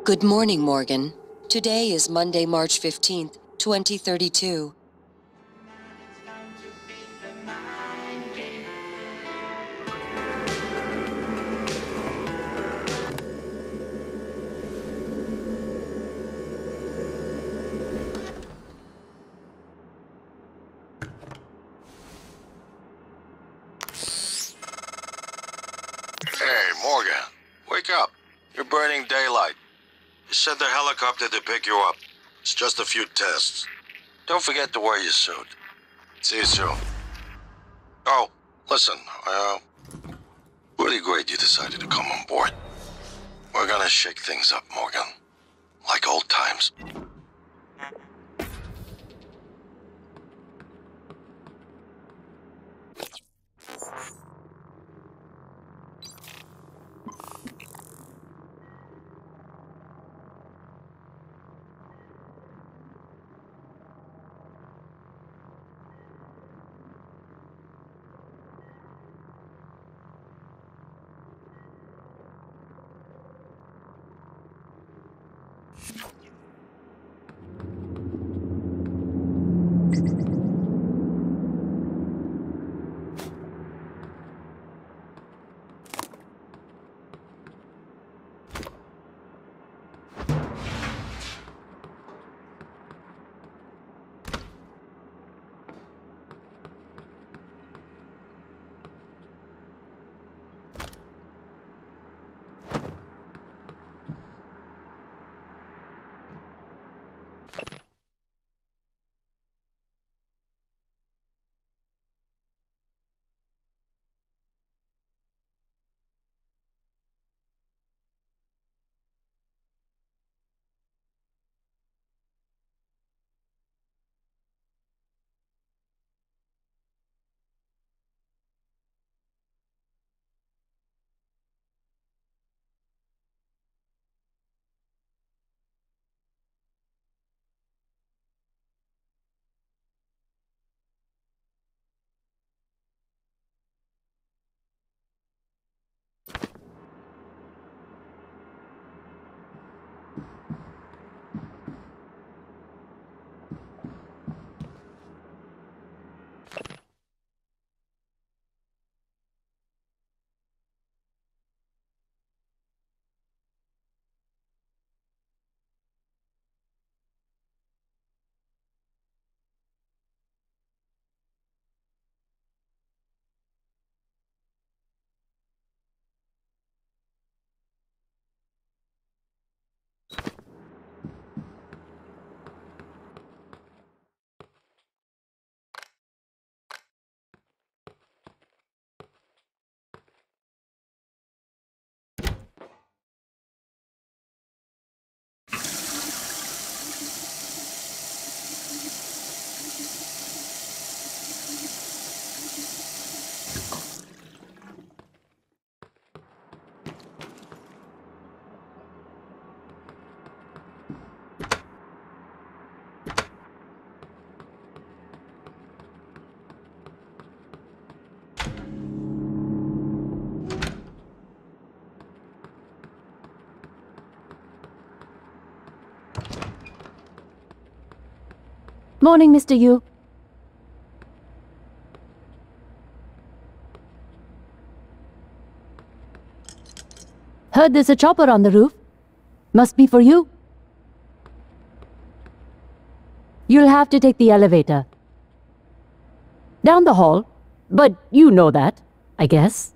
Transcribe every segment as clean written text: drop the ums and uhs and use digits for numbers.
Good morning, Morgan. Today is Monday, March 15th, 2032. Hey, Morgan. Wake up. You're burning daylight. You sent the helicopter to pick you up. It's just a few tests. Don't forget to wear your suit. See you soon. Oh, listen, really great you decided to come on board. We're gonna shake things up, Morgan. Like old times. Morning, Mr. Yu. Heard there's a chopper on the roof. Must be for you. You'll have to take the elevator. Down the hall. But you know that, I guess.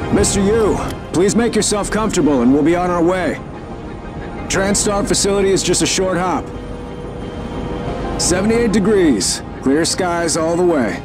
Mr. Yu, please make yourself comfortable and we'll be on our way. TranStar facility is just a short hop. 78 degrees. Clear skies all the way.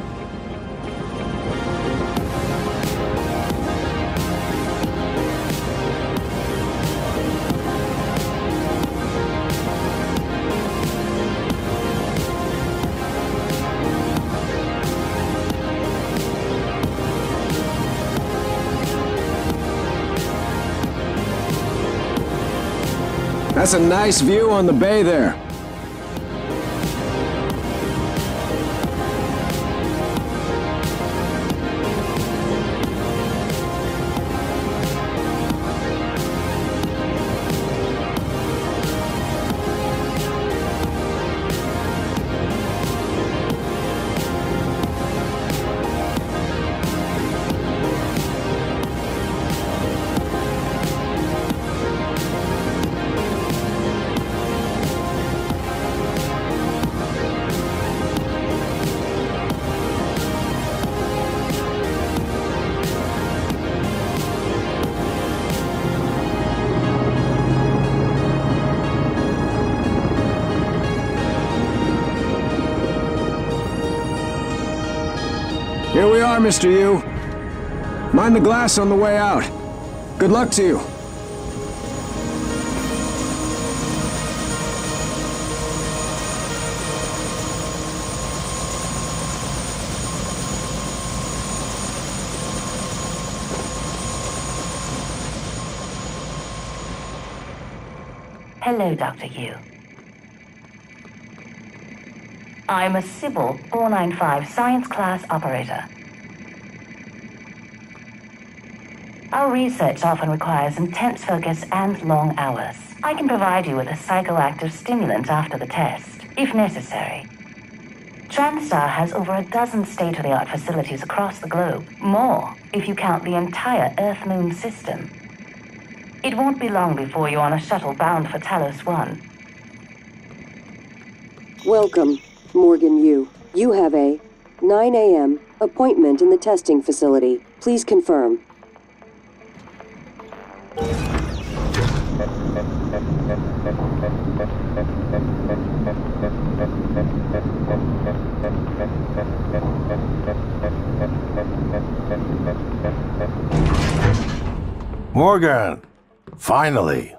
That's a nice view on the bay there. Here we are, Mr. Yu. Mind the glass on the way out. Good luck to you. Hello, Dr. Yu. I'm a Sybil 495 science class operator. Our research often requires intense focus and long hours. I can provide you with a psychoactive stimulant after the test, if necessary. TranStar has over a dozen state-of-the-art facilities across the globe. More, if you count the entire Earth-Moon system. It won't be long before you're on a shuttle bound for Talos 1. Welcome, Morgan Yu. You have a 9 a.m. appointment in the testing facility. Please confirm. Morgan! Finally!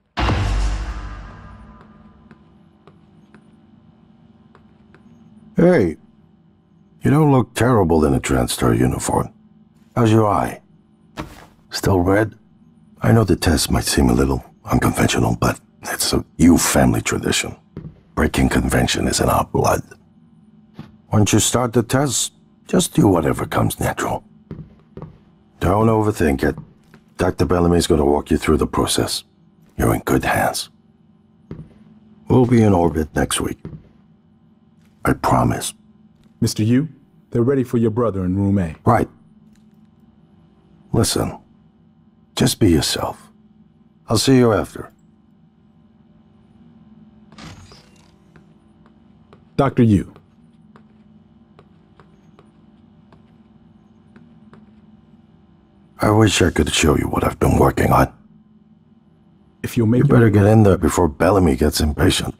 Hey, you don't look terrible in a TranStar uniform. How's your eye? Still red? I know the test might seem a little unconventional, but it's a Yu family tradition. Breaking convention is in our blood. Once you start the test, just do whatever comes natural. Don't overthink it. Dr. Bellamy's going to walk you through the process. You're in good hands. We'll be in orbit next week. I promise. Mr. Yu, they're ready for your brother in room A. Right. Listen, just be yourself. I'll see you after. Dr. Yu. I wish I could show you what I've been working on. If you'll make You better get in there before Bellamy gets impatient.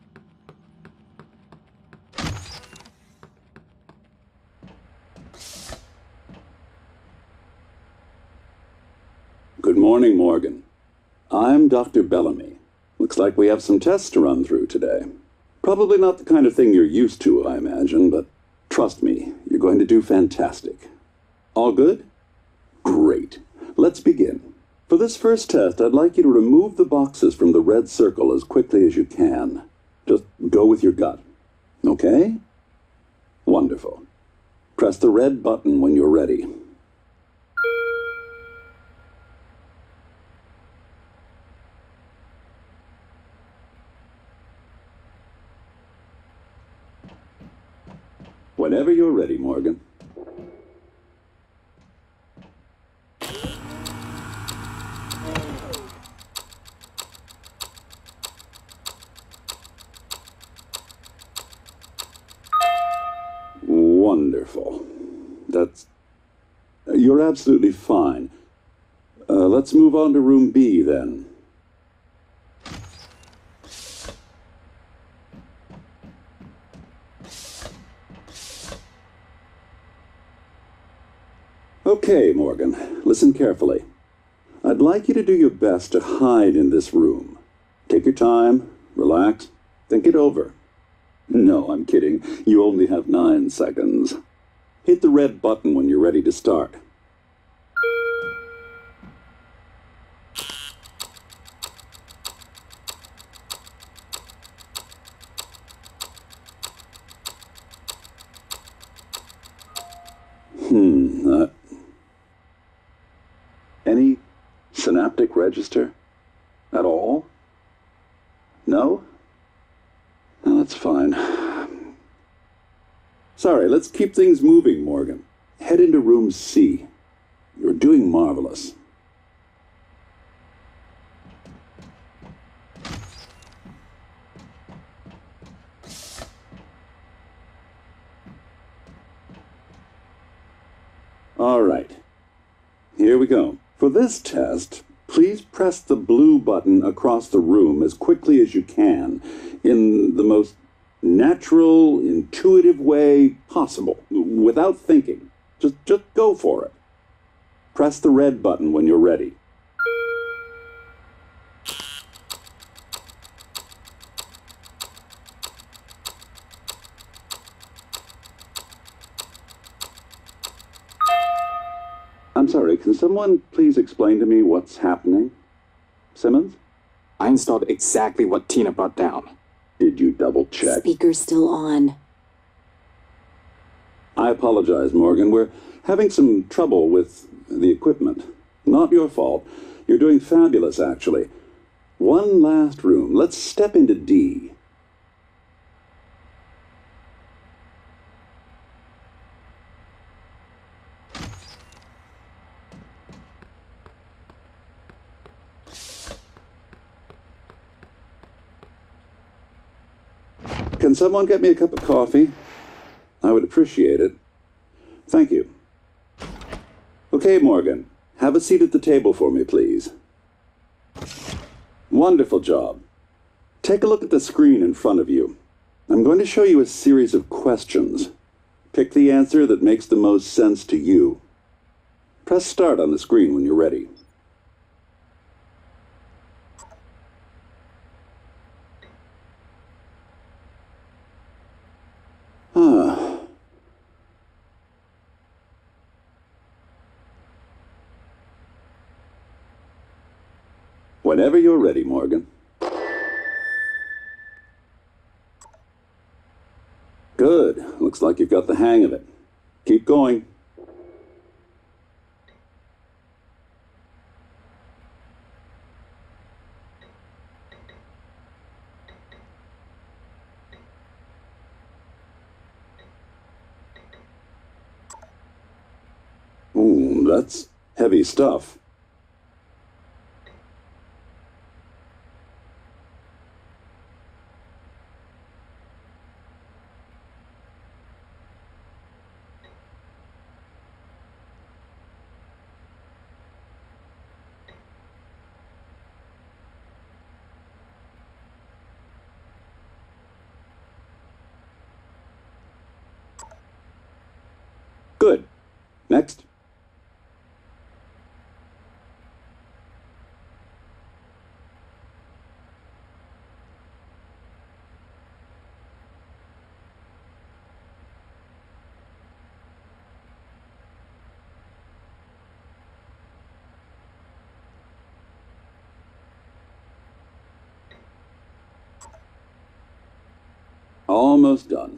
Good morning, Morgan. I'm Dr. Bellamy. Looks like we have some tests to run through today. Probably not the kind of thing you're used to, I imagine, but trust me, you're going to do fantastic. All good? Great. Let's begin. For this first test, I'd like you to remove the boxes from the red circle as quickly as you can. Just go with your gut. Okay? Wonderful. Press the red button when you're ready. Whenever you're ready, Morgan. Wonderful. You're absolutely fine. Let's move on to room B then. Okay, Morgan, listen carefully. I'd like you to do your best to hide in this room. Take your time, relax, think it over. No, I'm kidding. You only have 9 seconds. Hit the red button when you're ready to start. Any synaptic register? At all? No? No, that's fine. Sorry, let's keep things moving, Morgan. Head into room C. You're doing marvelous. All right. Here we go. For this test, please press the blue button across the room as quickly as you can, in the most natural, intuitive way possible, without thinking. Just go for it. Press the red button when you're ready. I'm sorry, can someone please explain to me what's happening? Simmons? I installed exactly what Tina brought down. Did you double check? Speaker's still on. I apologize, Morgan. We're having some trouble with the equipment. Not your fault. You're doing fabulous, actually. One last room. Let's step into D. Can someone get me a cup of coffee? I would appreciate it. Thank you. Okay, Morgan. Have a seat at the table for me, please. Wonderful job. Take a look at the screen in front of you. I'm going to show you a series of questions. Pick the answer that makes the most sense to you. Press start on the screen when you're ready. Whenever you're ready, Morgan. Good. Looks like you've got the hang of it. Keep going. Ooh, that's heavy stuff. Good. Next. Almost done.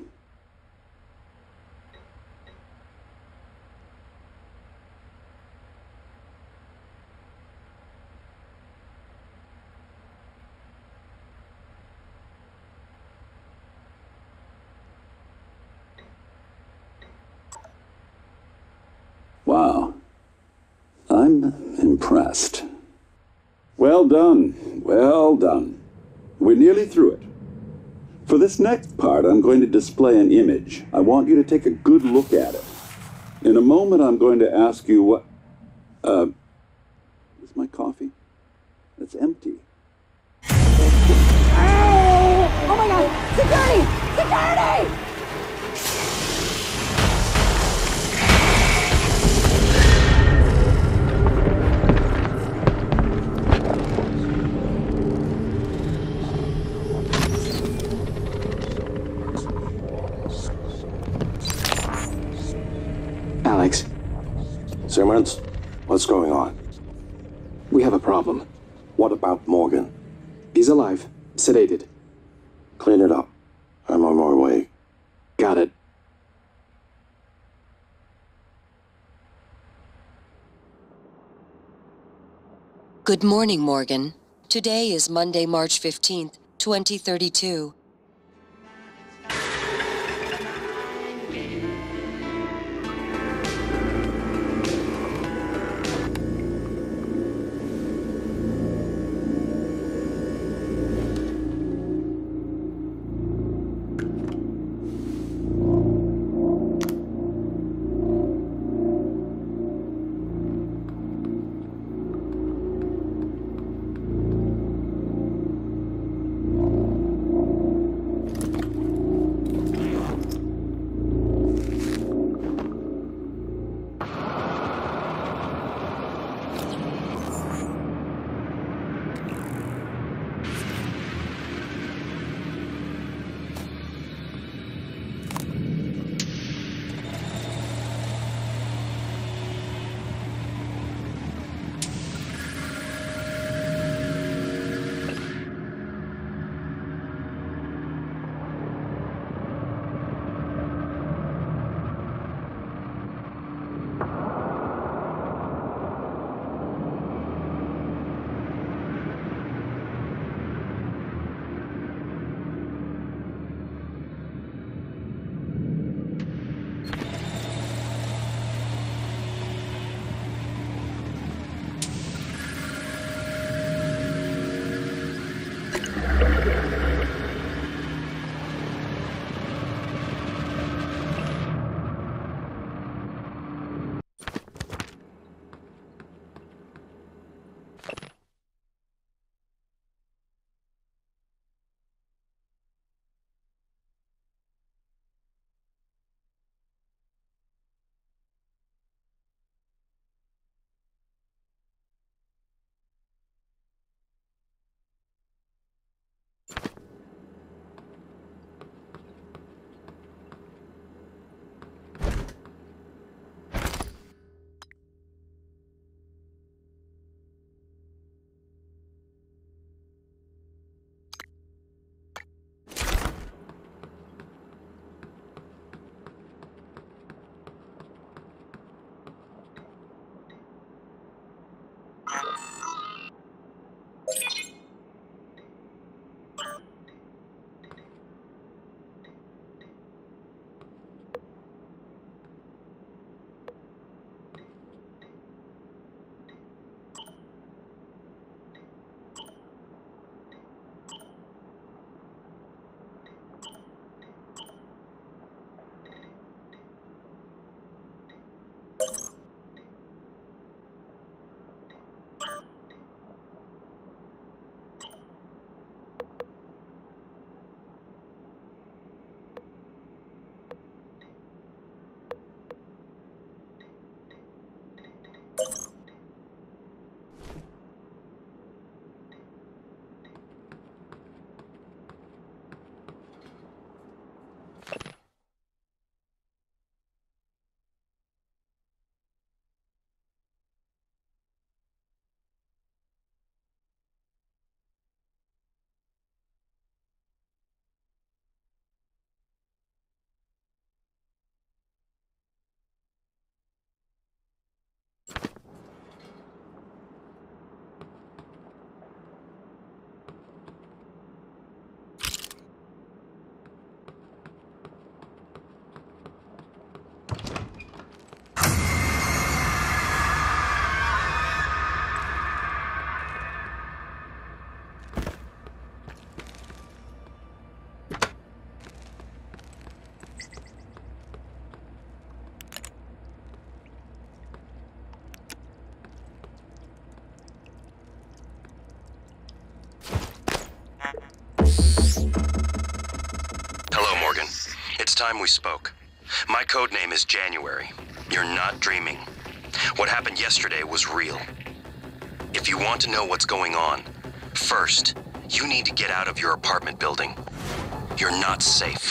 Wow. I'm impressed. Well done. Well done. We're nearly through it. For this next part, I'm going to display an image. I want you to take a good look at it. In a moment, I'm going to ask you what... it's empty. Oh my god! Security! Security! Alex, Simmons, what's going on? we have a problem. What about Morgan? He's alive, sedated. Clean it up. I'm on my way. Got it. Good morning, Morgan. Today is Monday, March 15th, 2032. time we spoke. My code name is January. You're not dreaming. What happened yesterday was real. If you want to know what's going on, first, you need to get out of your apartment building. You're not safe.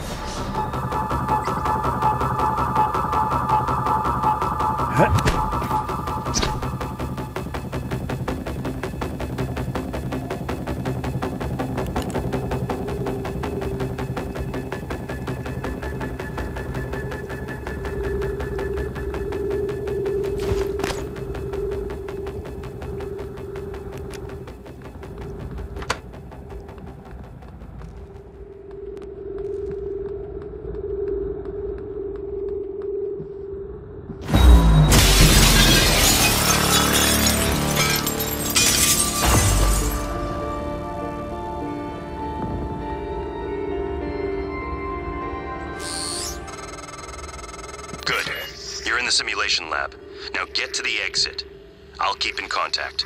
Good. You're in the simulation lab. Now get to the exit. I'll keep in contact.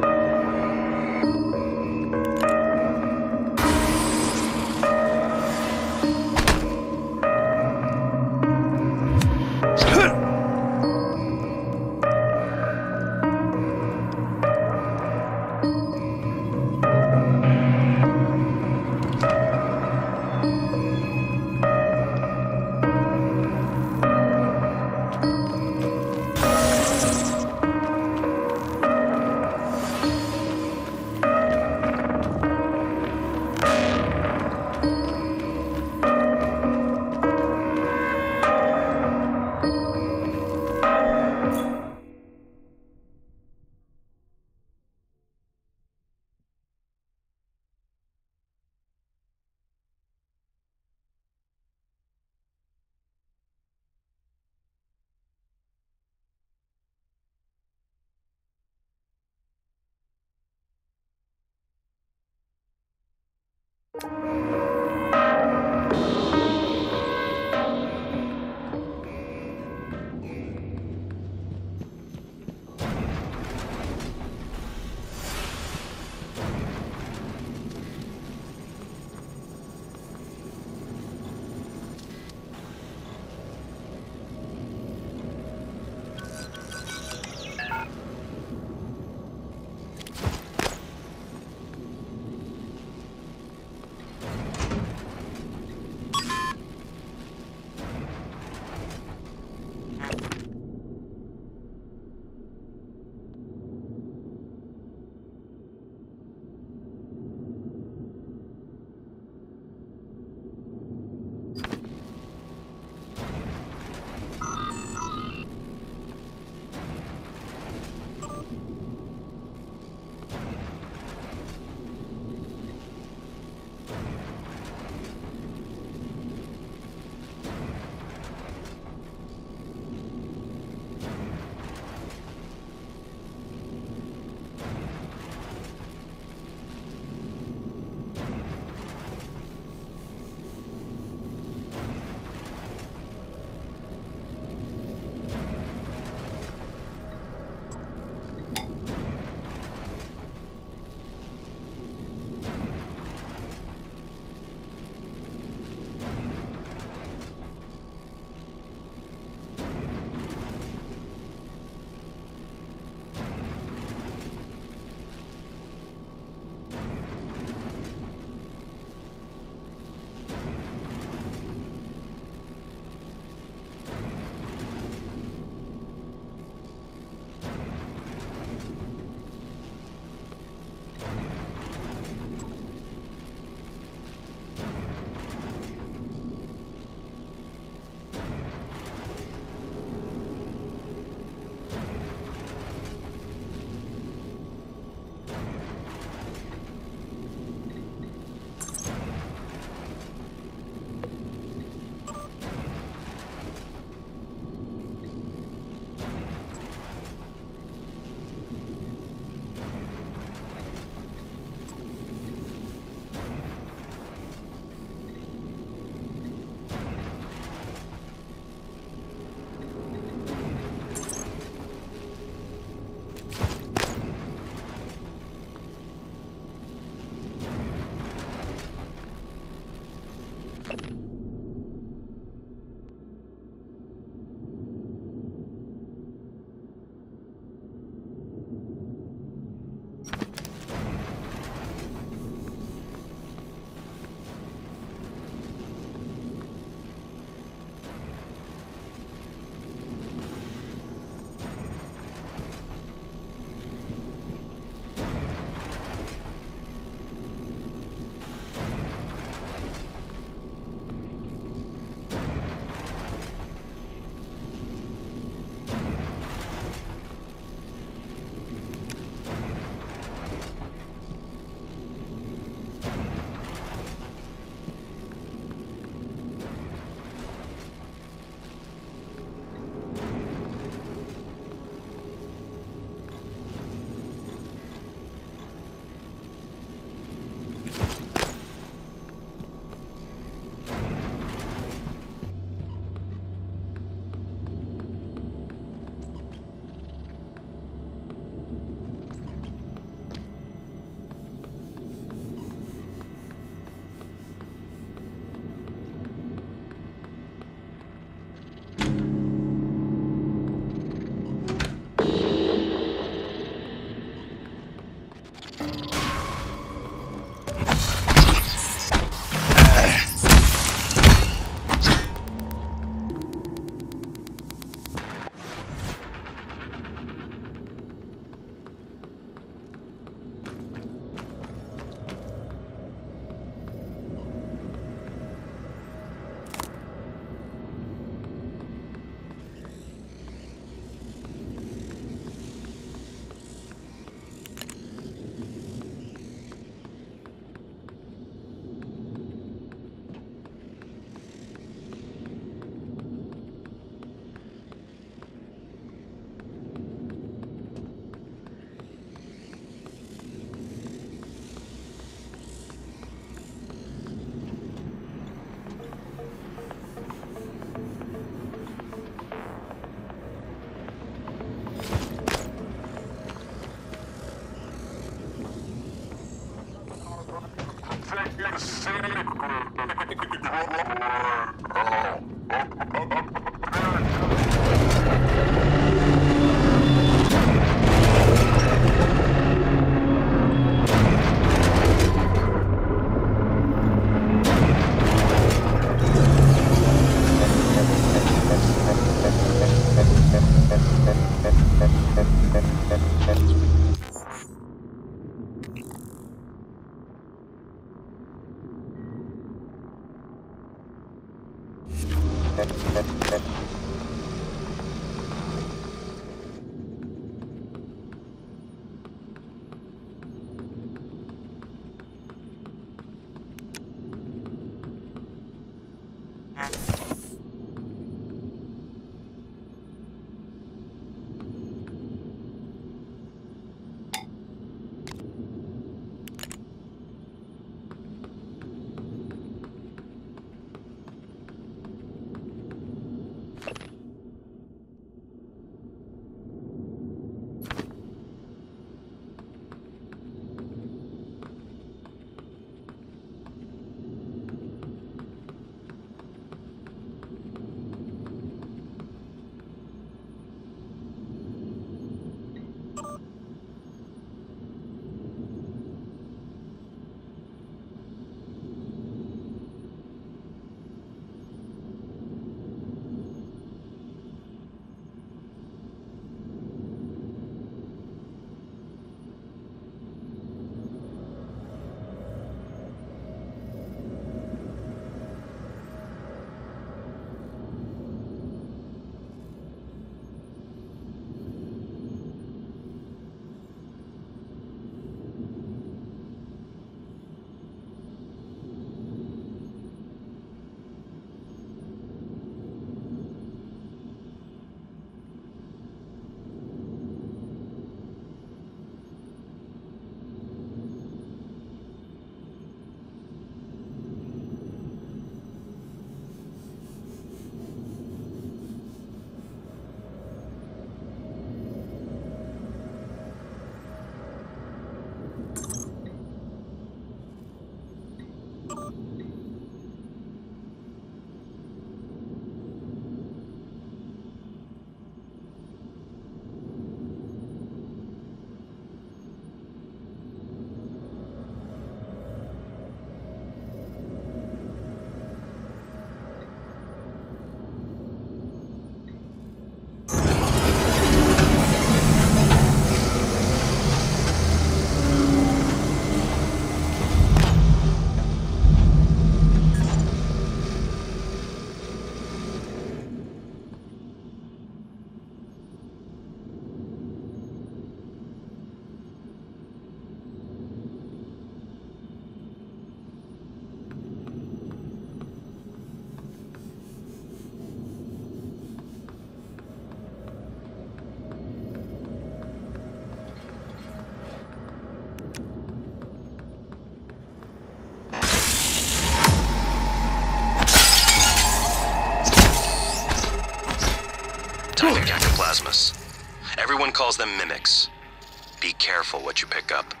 Tiny ectoplasmus. Everyone calls them mimics. Be careful what you pick up.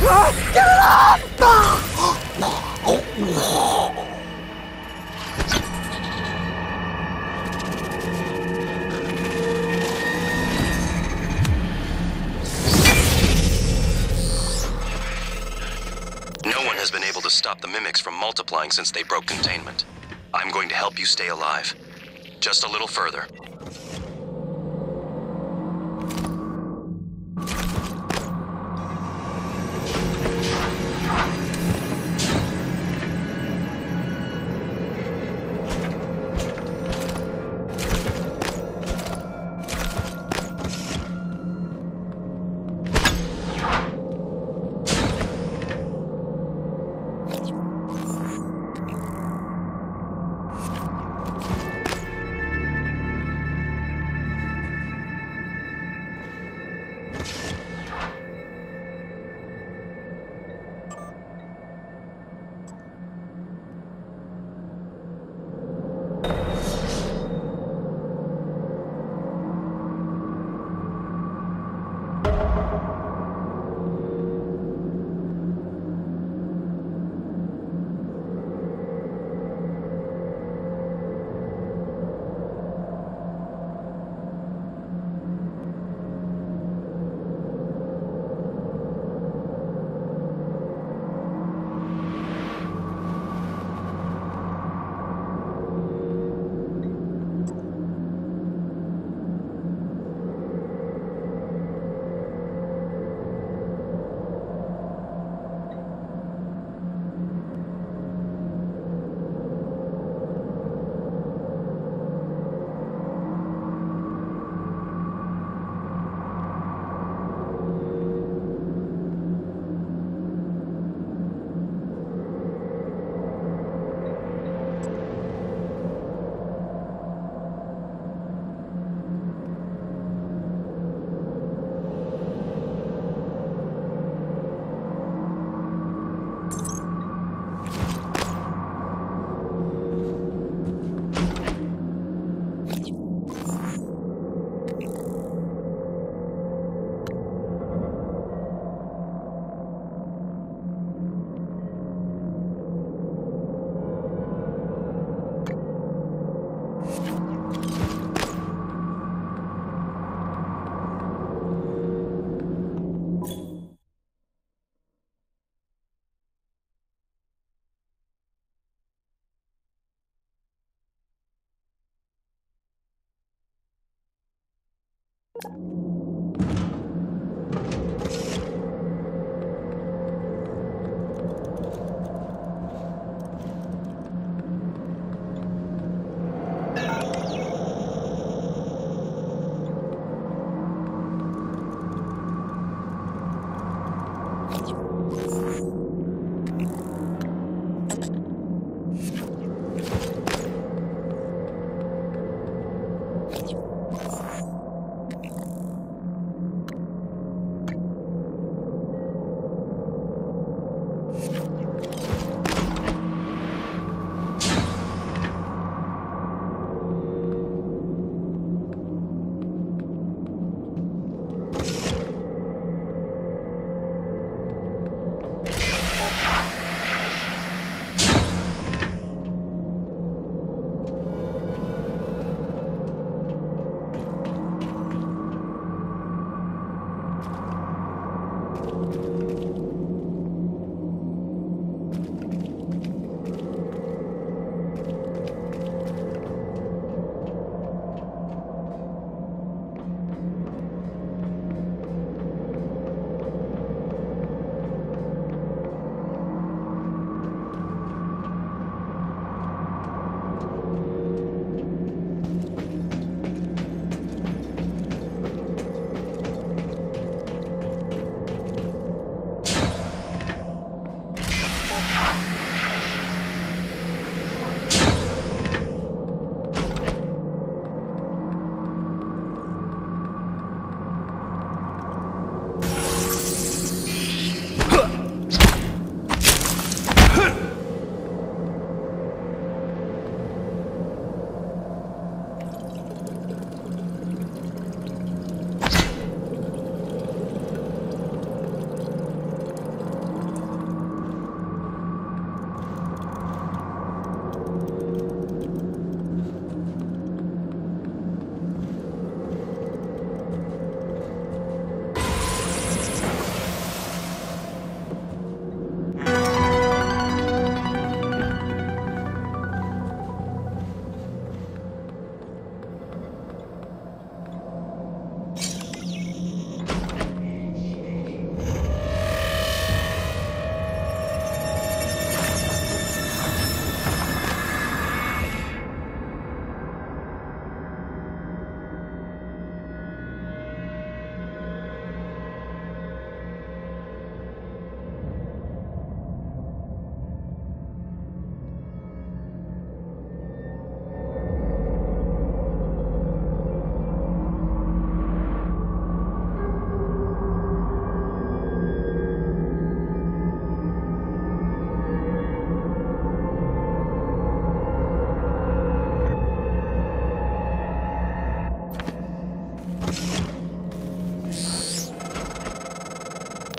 No one has been able to stop the mimics from multiplying since they broke containment. I'm going to help you stay alive. Just a little further.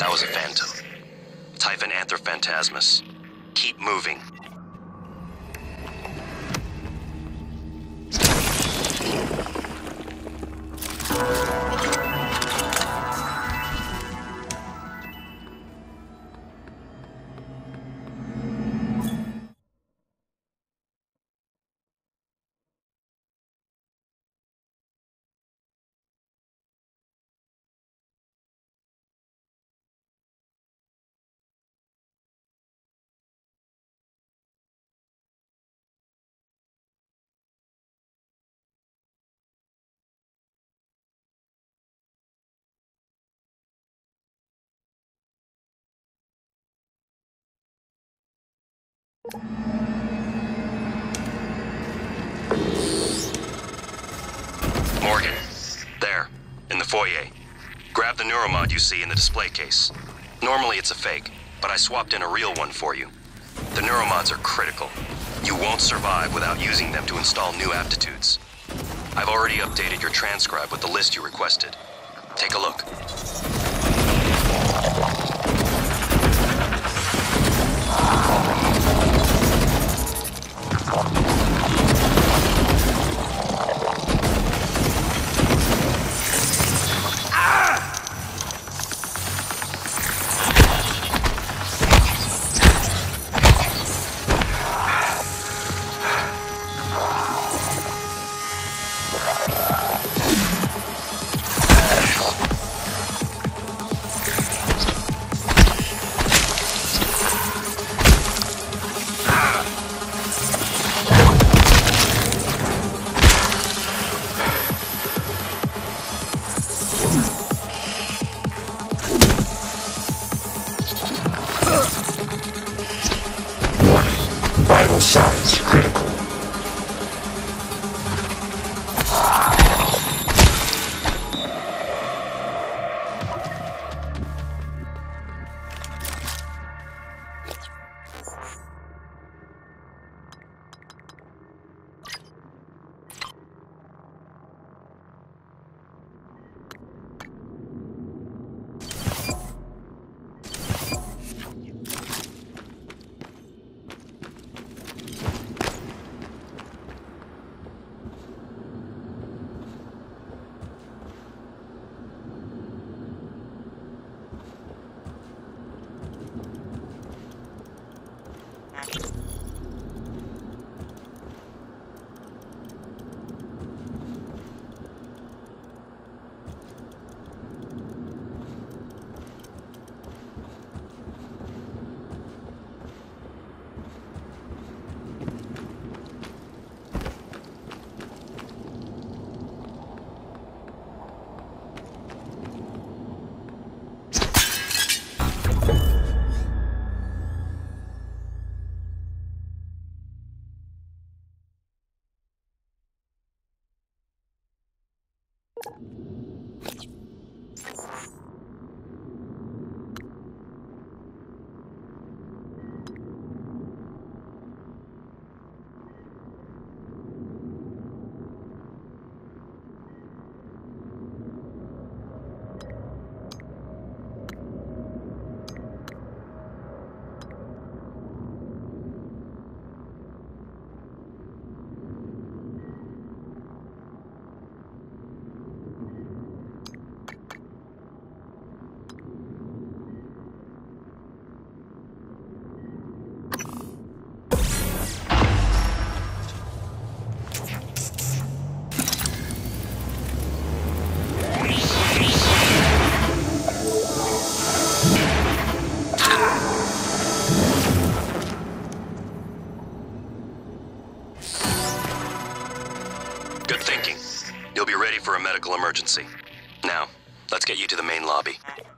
That was a phantom. Typhon Antherphantasmus. Keep moving. Morgan, there, in the foyer. Grab the neuromod you see in the display case. Normally it's a fake, but I swapped in a real one for you. The neuromods are critical. You won't survive without using them to install new aptitudes. I've already updated your transcribe with the list you requested. Take a look. Vital signs critical. Good thinking. You'll be ready for a medical emergency. Now, let's get you to the main lobby.